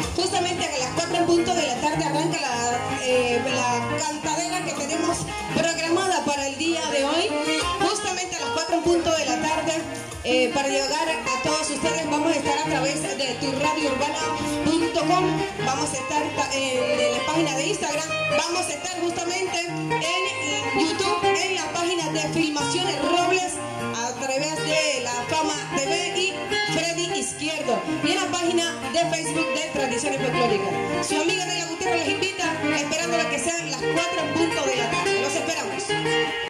Justamente a las 4 en punto de la tarde arranca la cantadera que tenemos programada para el día de hoy. Justamente a las 4 en punto de la tarde, para llegar a todos ustedes, vamos a estar a través de turradiourbana.com, vamos a estar en la página de Instagram, vamos a estar justamente en YouTube, en la página de Filmaciones Robles, a través de La Fama TV y Freddy Izquierdo, y en la página de Facebook de Tradiciones Folclóricas. Su amiga Neila Gutiérrez les invita, esperando que sean las 4 en punto de la tarde. Los esperamos.